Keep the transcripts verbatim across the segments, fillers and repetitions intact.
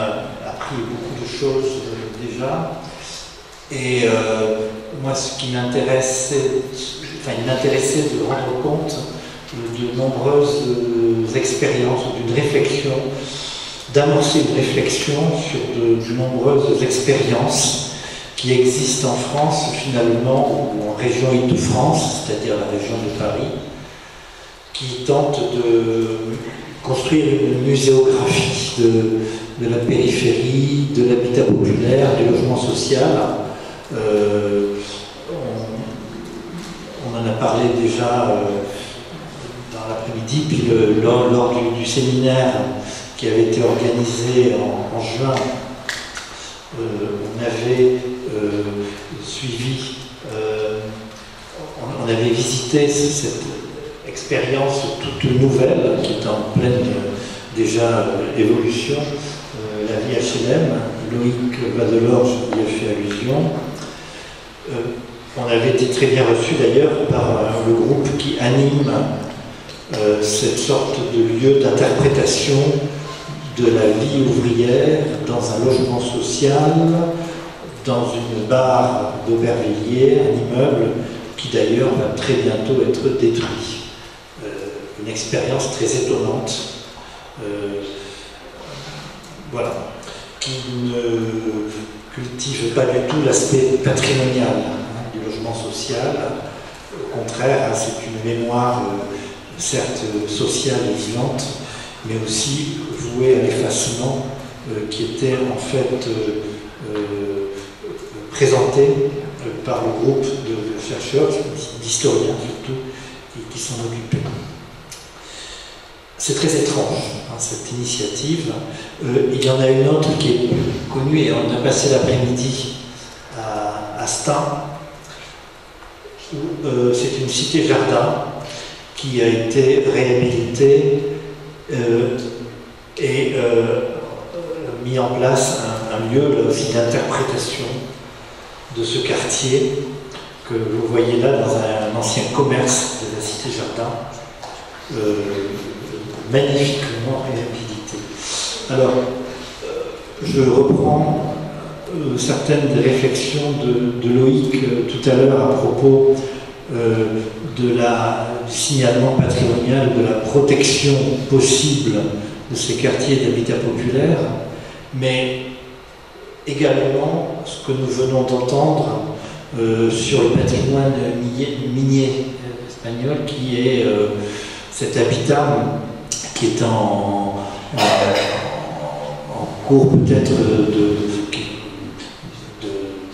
euh, appris beaucoup de choses euh, déjà. Et euh, moi, ce qui m'intéressait, enfin, il m'intéressait de rendre compte de nombreuses euh, expériences, d'une réflexion, d'amorcer une réflexion sur de, de nombreuses expériences qui existent en France, finalement, ou en région Île-de-France, c'est-à-dire la région de Paris, qui tentent de construire une muséographie de, de la périphérie, de l'habitat populaire, du logement social. Euh, on, on en a parlé déjà euh, dans l'après-midi, puis le, lors, lors du, du séminaire qui avait été organisé en, en juin, euh, on avait euh, suivi, euh, on, on avait visité cette expérience toute nouvelle, qui est en pleine euh, déjà euh, évolution, euh, la vie H L M. Loïc Vadelorge y a fait allusion. Euh, on avait été très bien reçu d'ailleurs par euh, le groupe qui anime euh, cette sorte de lieu d'interprétation de la vie ouvrière dans un logement social, dans une barre d'Aubervilliers, un immeuble qui d'ailleurs va très bientôt être détruit. Euh, une expérience très étonnante, euh, voilà, qui ne cultive pas du tout l'aspect patrimonial hein, du logement social. Au contraire, hein, c'est une mémoire euh, certes sociale et vivante, mais aussi vouée à l'effacement, euh, qui était en fait euh, euh, présenté euh, par le groupe de, de chercheurs, d'historiens surtout, qui, qui s'en occupaient. C'est très étrange, hein, cette initiative. Euh, il y en a une autre qui est connue, et on a passé l'après-midi à, à Stein, où euh, c'est une cité-jardin qui a été réhabilitée euh, et euh, mis en place un, un lieu là aussi d'interprétation de ce quartier que vous voyez là dans un, un ancien commerce de la cité-jardin. Euh, magnifiquement réhabilité. Alors, euh, je reprends euh, certaines des réflexions de, de Loïc euh, tout à l'heure à propos euh, de la, du signalement patrimonial, de la protection possible de ces quartiers d'habitat populaire, mais également ce que nous venons d'entendre euh, sur le patrimoine minier, minier espagnol, qui est euh, cet habitat qui est en, en, en cours peut-être de, de, de,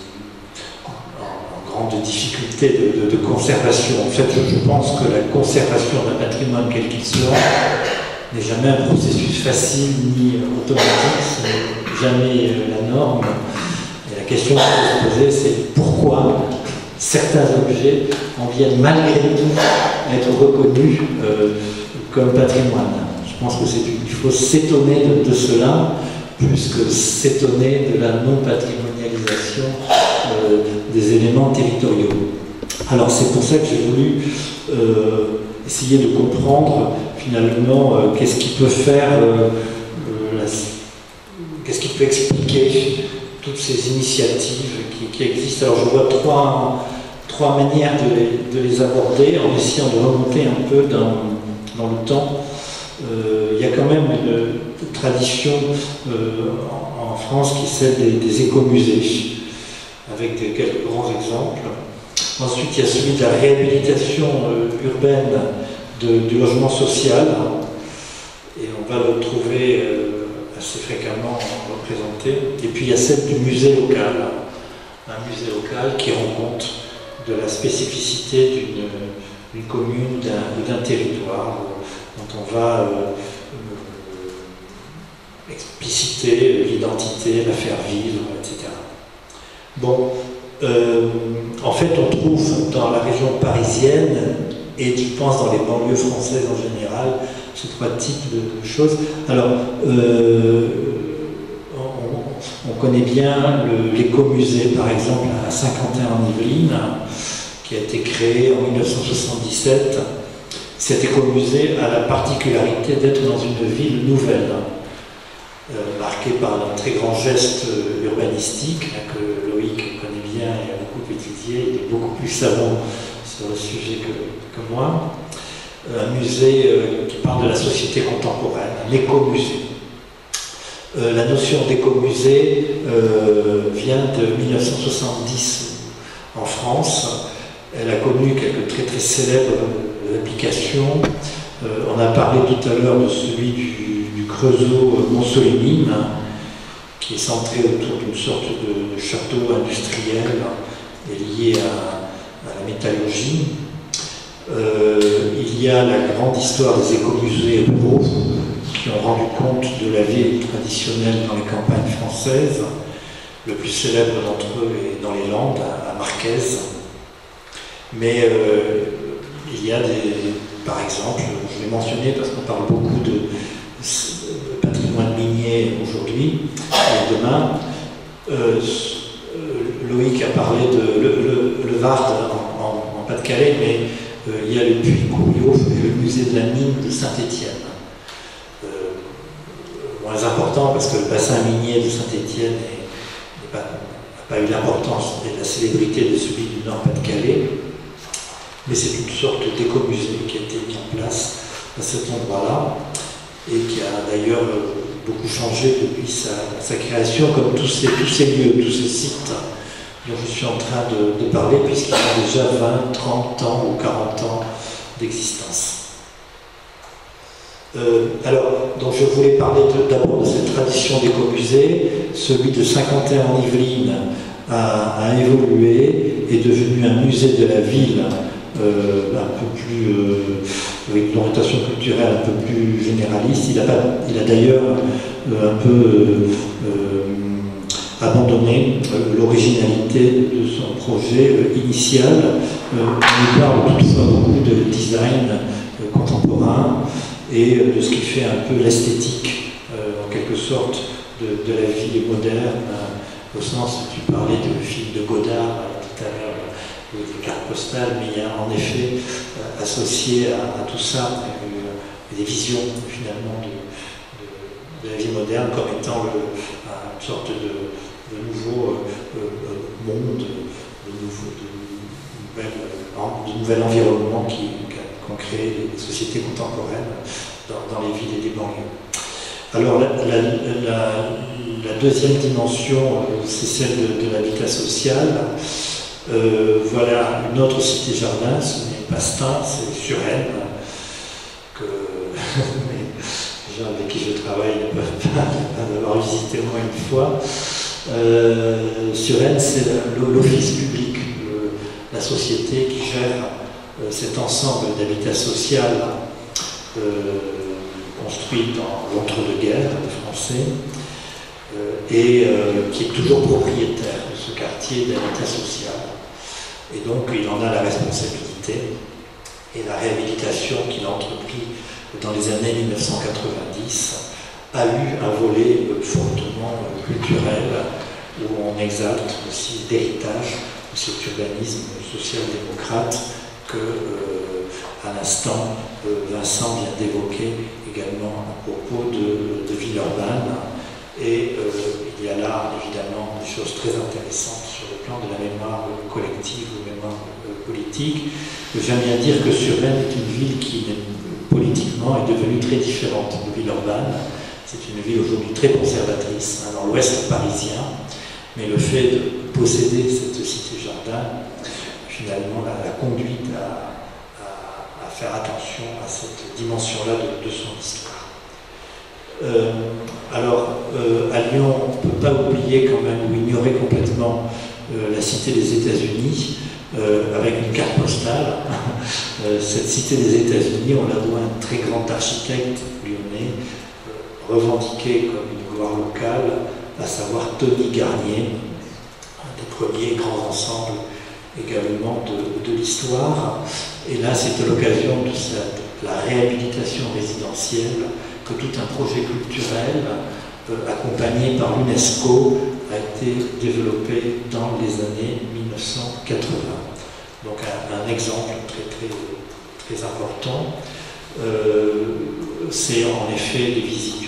en grande difficulté de, de, de conservation. En fait, je, je pense que la conservation d'un patrimoine, quel qu'il soit, n'est jamais un processus facile ni automatique, c'est jamais la norme. Et la question qu'il faut se poser, c'est pourquoi certains objets en viennent malgré tout être reconnus euh, comme patrimoine. Je pense que c'est, il faut s'étonner de, de cela, plus que s'étonner de la non-patrimonialisation euh, des éléments territoriaux. Alors c'est pour ça que j'ai voulu euh, essayer de comprendre finalement euh, qu'est-ce qui peut faire, euh, euh, la, qu'est-ce qui peut expliquer toutes ces initiatives qui, qui existent. Alors je vois trois, trois manières de les, de les aborder en essayant de remonter un peu dans, dans le temps. Euh, il y a quand même une tradition euh, en, en France qui est celle des, des écomusées, avec des, quelques grands exemples. Ensuite, il y a celui de la réhabilitation euh, urbaine de, du logement social, et on va le trouver euh, assez fréquemment représenté. Et puis il y a celle du musée local, un musée local qui rend compte de la spécificité d'une, d'une commune, d'un, d'un territoire, dont on va euh, euh, expliciter l'identité, la faire vivre, et cetera. Bon, euh, en fait, on trouve dans la région parisienne, et je pense dans les banlieues françaises en général, ces trois types de choses. Alors, euh, on, on connaît bien le, l'écomusée, par exemple, à Saint-Quentin en Yvelines, qui a été créé en mille neuf cent soixante-dix-sept. Cet écomusée a la particularité d'être dans une ville nouvelle. euh, marqué par un très grand geste urbanistique, hein, que Loïc connaît bien et a beaucoup étudié. Il est beaucoup plus savant sur le sujet que, que moi. Un musée euh, qui parle de la société contemporaine, un écomusée. Euh, la notion d'écomusée euh, vient de mille neuf cent soixante-dix en France. Elle a connu quelques très très célèbres applications. Euh, on a parlé tout à l'heure de celui du, du Creusot Montsolémine, qui est centré autour d'une sorte de, de château industriel et lié à, à la métallurgie. Euh, il y a la grande histoire des écomusées ruraux qui ont rendu compte de la vie traditionnelle dans les campagnes françaises. Le plus célèbre d'entre eux est dans les Landes, à Marquez. Mais euh, il y a des, par exemple, je vais mentionner parce qu'on parle beaucoup de, de patrimoine minier aujourd'hui et demain. Euh, Loïc a parlé de le, le, le Varde en, en, en Pas-de-Calais, mais euh, il y a le puits Couriot et le musée de la mine de Saint-Étienne. Euh, moins important parce que le bassin minier de Saint-Étienne n'a pas, pas eu l'importance et la célébrité de celui du Nord-Pas-de-Calais. Mais c'est une sorte d'écomusée qui a été mis en place à cet endroit-là et qui a d'ailleurs beaucoup changé depuis sa, sa création, comme tous ces, tous ces lieux, tous ces sites dont je suis en train de, de parler, puisqu'ils ont déjà vingt, trente ans ou quarante ans d'existence. Euh, alors, donc je voulais parler d'abord de, de cette tradition d'écomusée. Celui de cinquante et un en Yvelines a, a évolué, est devenu un musée de la ville. Euh, un peu plus, euh, avec une orientation culturelle un peu plus généraliste. Il a, il a d'ailleurs euh, un peu euh, abandonné euh, l'originalité de son projet euh, initial. Euh, on y parle toutefois beaucoup de design euh, contemporain et euh, de ce qui fait un peu l'esthétique, euh, en quelque sorte, de, de la ville moderne, euh, au sens où tu parlais de film de Godard euh, tout à l'heure, des cartes postales, mais il y a en effet euh, associé à, à tout ça euh, des visions finalement de, de, de la vie moderne comme étant le, une sorte de, de nouveau euh, euh, monde, de nouveau de, nouvel, de nouvel environnement qu'ont créé les sociétés contemporaines dans, dans les villes et les banlieues. Alors la, la, la, la deuxième dimension, euh, c'est celle de, de l'habitat social. Euh, voilà une autre cité-jardin, ce n'est pas Stains, c'est Suresnes, que les gens avec qui je travaille ne peuvent pas avoir visité au moins une fois. Euh, Suresnes, c'est l'office public, le, la société qui gère euh, cet ensemble d'habitat social euh, construit dans l'entre-deux-guerres français euh, et euh, qui est toujours propriétaire de ce quartier d'habitat social. Et donc, il en a la responsabilité et la réhabilitation qu'il a entrepris dans les années mille neuf cent quatre-vingt-dix a eu un volet fortement culturel où on exalte aussi l'héritage de cet urbanisme social-démocrate que, euh, à l'instant, euh, Vincent vient d'évoquer également à propos de, de Villeurbanne. Et euh, il y a là, évidemment, des choses très intéressantes sur le plan de la mémoire collective ou mémoire euh, politique. J'aime bien dire que Suresnes est une ville qui, politiquement, est devenue très différente de Villeurbanne. C'est une ville aujourd'hui très conservatrice, hein, dans l'ouest parisien, mais le fait de posséder cette cité-jardin, finalement, l'a, l'a conduite à, à, à faire attention à cette dimension-là de, de son histoire. Euh, alors, euh, à Lyon, on ne peut pas oublier quand même, ou ignorer complètement euh, la cité des États-Unis, euh, avec une carte postale. euh, cette cité des États-Unis, on la doit à un très grand architecte lyonnais, euh, revendiqué comme une gloire locale, à savoir Tony Garnier, un des premiers grands ensembles également de, de l'histoire. Et là, c'est à l'occasion de, cette, de la réhabilitation résidentielle que tout un projet culturel euh, accompagné par l'UNESCO a été développé dans les années mille neuf cent quatre-vingts. Donc un, un exemple très, très, très important. Euh, c'est en effet des visites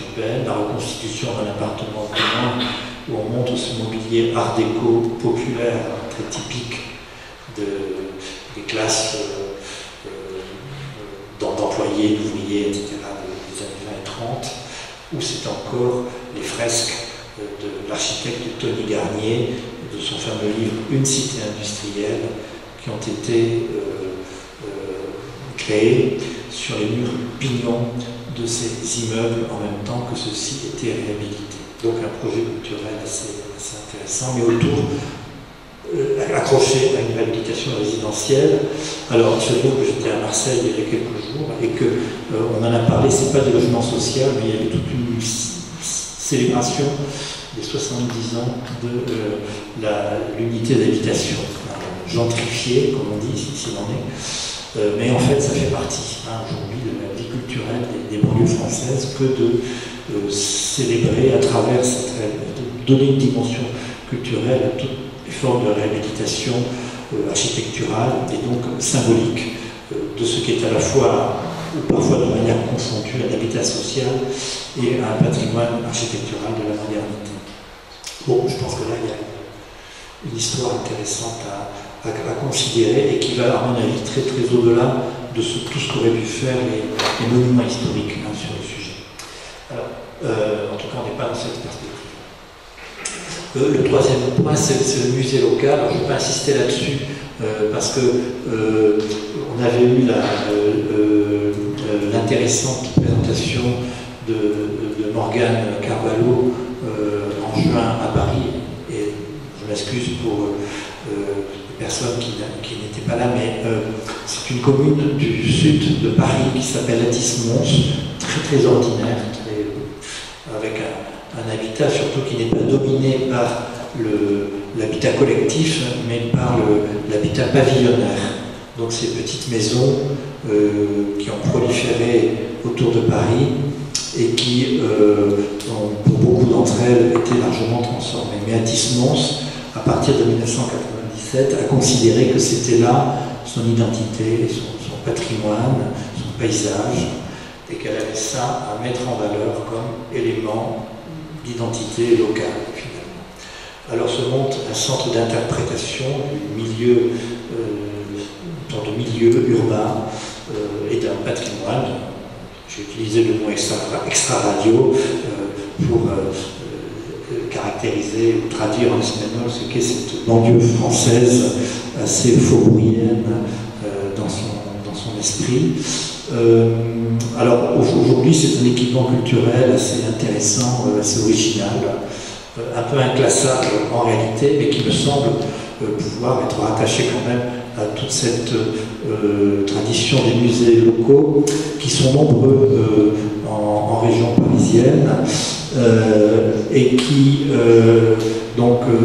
urbaine, la reconstitution d'un appartement commun, où on montre ce mobilier art déco populaire, très typique de, des classes euh, euh, d'employés, d'ouvriers, et cetera, des années vingt et trente, où c'est encore les fresques de l'architecte Tony Garnier, de son fameux livre Une cité industrielle, qui ont été euh, euh, créés sur les murs pignons de ces immeubles en même temps que ceux-ci étaient réhabilités. Donc un projet culturel assez, assez intéressant, mais autour, euh, accroché à une réhabilitation résidentielle. Alors, il se trouve que j'étais à Marseille il y a quelques jours et qu'on euh, en a parlé, c'est pas du logement social, mais il y avait toute une célébration des soixante-dix ans de euh, l'unité d'habitation, gentrifiée, comme on dit, si s'il en est. Euh, mais en fait, ça fait partie hein, aujourd'hui de la vie culturelle des, des banlieues françaises que de euh, célébrer à travers cette de donner une dimension culturelle à toutes les formes de réhabilitation euh, architecturale et donc symbolique euh, de ce qui est à la fois, ou parfois de manière confondue, un habitat social et un patrimoine architectural de la modernité. Bon, je pense que là, il y a une histoire intéressante à, à, à considérer et qui va, à mon avis, très très au-delà de ce, tout ce qu'auraient pu faire les, les monuments historiques hein, sur le sujet. Alors, euh, en tout cas, on n'est pas dans cette perspective. Euh, le troisième point, c'est le musée local. Alors, je ne vais pas insister là-dessus euh, parce que euh, on avait eu l'intéressante présentation de, de, de Morgane Carvalho euh, en juin à Paris, et je m'excuse pour euh, les personnes qui, qui n'étaient pas là, mais euh, c'est une commune du sud de Paris qui s'appelle Athis-Mons, très très ordinaire, très, avec un, un habitat surtout qui n'est pas dominé par l'habitat collectif, mais par l'habitat pavillonnaire. Donc ces petites maisons euh, qui ont proliféré autour de Paris et qui, euh, ont, pour beaucoup d'entre elles, étaient largement transformées. Mais Athis-Mons, à partir de mille neuf cent quatre-vingt-dix-sept, a considéré que c'était là son identité, son, son patrimoine, son paysage, et qu'elle avait ça à mettre en valeur comme élément d'identité locale, finalement. Alors se monte un centre d'interprétation du milieu, euh, de milieu urbain euh, et d'un patrimoine. J'ai utilisé le mot extra, extra radio euh, pour euh, euh, caractériser ou traduire en espagnol ce qu'est cette banlieue française assez faubourienne euh, dans, son, dans son esprit. Euh, alors aujourd'hui, c'est un équipement culturel assez intéressant, euh, assez original, euh, un peu inclassable en réalité, mais qui me semble euh, pouvoir être rattaché quand même à toute cette euh, tradition des musées locaux qui sont nombreux euh, en, en région parisienne euh, et qui euh, donc euh,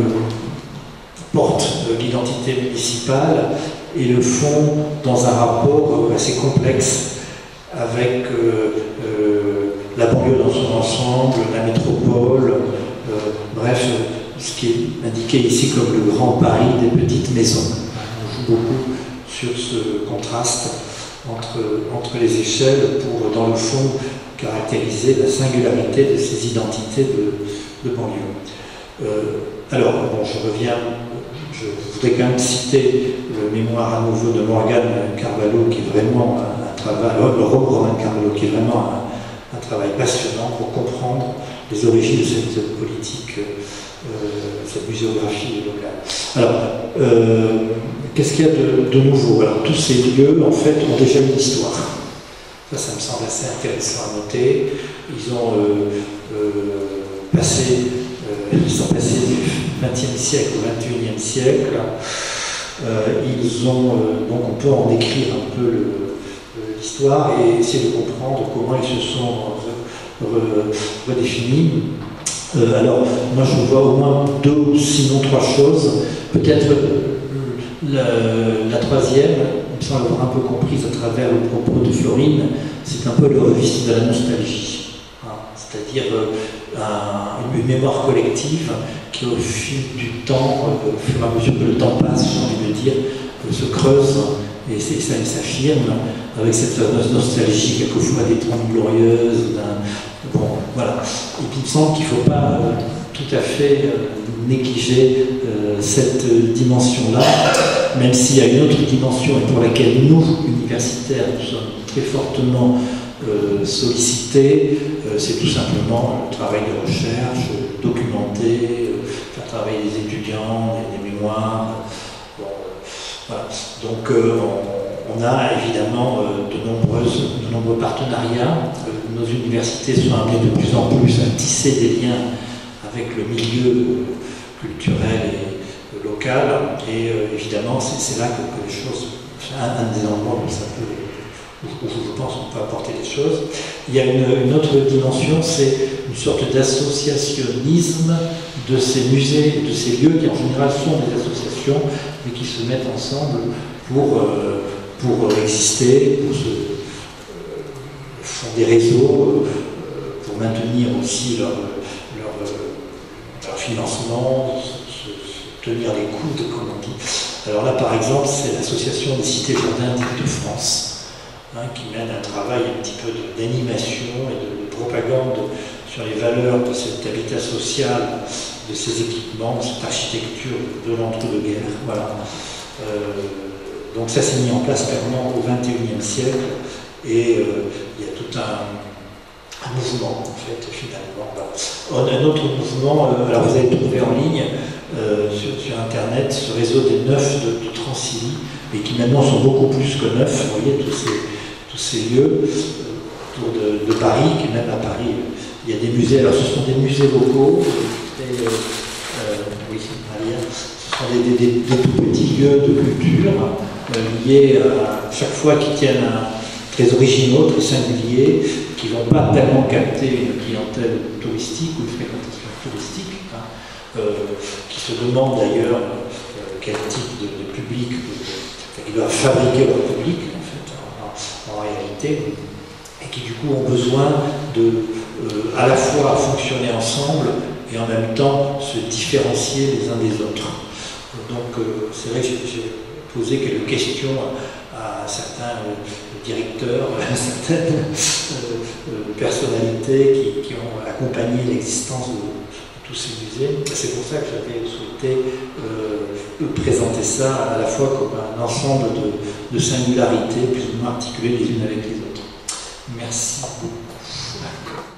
portent l'identité municipale et le font dans un rapport assez complexe avec euh, euh, la banlieue dans son ensemble, la métropole, euh, bref, ce qui est indiqué ici comme le grand Paris des petites maisons. Beaucoup sur ce contraste entre, entre les échelles pour, dans le fond, caractériser la singularité de ces identités de, de banlieue. Euh, alors, bon, je reviens, je voudrais quand même citer le mémoire à nouveau de Morgane Carvalho, qui est vraiment un, un travail, le Morgane Carvalho, qui est vraiment un, un travail passionnant pour comprendre les origines de cette politique, euh, cette muséographie locale. Alors, euh, qu'est-ce qu'il y a de, de nouveau? Alors, tous ces lieux, en fait, ont déjà une histoire. Ça, ça me semble assez intéressant à noter. Ils ont euh, euh, passé, euh, ils sont passés du vingtième siècle au vingt et unième siècle. Euh, ils ont, euh, donc, on peut en écrire un peu l'histoire et essayer de comprendre comment ils se sont re, redéfinis. Euh, alors, moi, je vois au moins deux, sinon trois choses. Peut-être La, la troisième, il me semble avoir un peu comprise à travers le propos de Florine, c'est un peu le registre de la nostalgie, hein, c'est-à-dire euh, un, une mémoire collective qui au fil du temps, euh, au fur et à mesure que le temps passe, j'ai envie de dire, euh, se creuse et ça s'affirme avec cette fameuse nostalgie quelquefois des Trente Glorieuses, bon, voilà. Et puis il me semble qu'il ne faut pas euh, tout à fait euh, négliger euh, cette dimension-là, même s'il y a une autre dimension et pour laquelle nous, universitaires, nous sommes très fortement euh, sollicités, euh, c'est tout simplement le travail de recherche, euh, documenter, euh, faire travailler les étudiants, des, des mémoires. Bon, euh, voilà. Donc euh, on, on a évidemment euh, de, nombreuses, de nombreux partenariats. Euh, nos universités sont amenées de plus en plus à tisser des liens avec le milieu euh, culturel et euh, local. Et euh, évidemment, c'est là que, que les choses, un, un des endroits où ça peut, où, où je pense qu'on peut apporter des choses. Il y a une, une autre dimension, c'est une sorte d'associationnisme de ces musées, de ces lieux qui en général sont des associations, mais qui se mettent ensemble pour, euh, pour exister, pour se, euh, font des réseaux, euh, pour maintenir aussi leur, leur, leur financement, se, se tenir les coudes, comme on dit. Alors là, par exemple, c'est l'association des cités jardins d'Île-de-France, hein, qui mène un travail un petit peu d'animation et de, de propagande sur les valeurs de cet habitat social, de ces équipements, de cette architecture de l'entre-deux-guerres. Voilà. Euh, donc ça s'est mis en place clairement au vingt et unième siècle et euh, il y a tout un, un mouvement en fait finalement. Voilà. Un autre mouvement, euh, alors vous avez trouvé en ligne euh, sur, sur internet ce réseau des neufs de, de Transilly, et qui maintenant sont beaucoup plus que neufs, vous voyez tous ces, tous ces lieux euh, autour de, de Paris, qui même à Paris il y a des musées, alors ce sont des musées locaux, et, euh, euh, oui, Maria, ce sont des, des, des, des tout petits lieux de culture euh, liés à chaque fois qui tiennent un très originaux, très singuliers, qui ne vont pas tellement capter une clientèle touristique ou une fréquentation touristique, hein, euh, qui se demandent d'ailleurs euh, quel type de, de public de, ils doivent fabriquer leur public en fait, en, en réalité, et qui du coup ont besoin de Euh, à la fois fonctionner ensemble et en même temps se différencier les uns des autres. Donc euh, c'est vrai que j'ai posé quelques questions à, à certains euh, directeurs, à certaines euh, personnalités qui, qui ont accompagné l'existence de, de tous ces musées. C'est pour ça que j'avais souhaité euh, présenter ça à la fois comme un ensemble de, de singularités plus ou moins articulées les unes avec les autres. Merci beaucoup.